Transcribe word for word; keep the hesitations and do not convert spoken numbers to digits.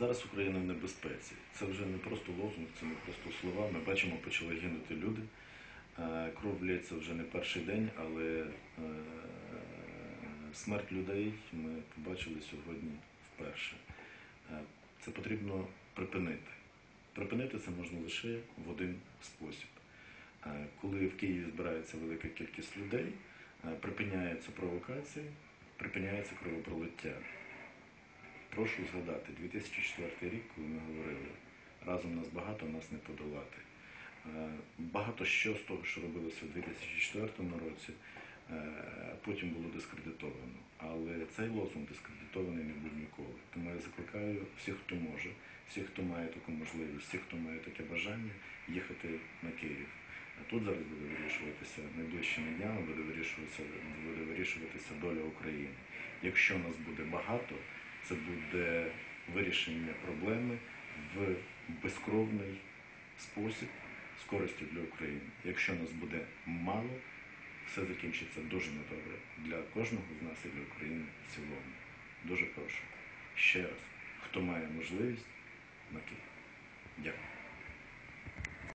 Зараз Україна в небезпеці. Це вже не просто лозунг, це не просто слова. Ми бачимо, почали гинути люди. Кров лється вже не перший день, але смерть людей ми побачили сьогодні вперше. Це потрібно припинити. Припинити це можна лише в один спосіб. Коли в Києві збирається велика кількість людей, припиняються провокації, припиняється кровопролиття. Прошу згадати дві тисячі четвертий рік, коли ми говорили, разом нас багато, нас не подолати. Багато що з того, що робилося у дві тисячі четвертому році, потім було дискредитовано. Але цей лозунг дискредитований не був ніколи. Тому я закликаю всіх, хто може, всіх, хто має таку можливість, всіх, хто має таке бажання, їхати на Київ. А тут зараз буде вирішуватися найближчими днями, буде вирішуватися, буде вирішуватися доля України. Якщо нас буде багато, це буде вирішення проблеми в безкровний спосіб з користю для України. Якщо нас буде мало, все закінчиться дуже недобре для кожного з нас і для України в цілому. Дуже прошу. Ще раз, хто має можливість, на Київ. Дякую.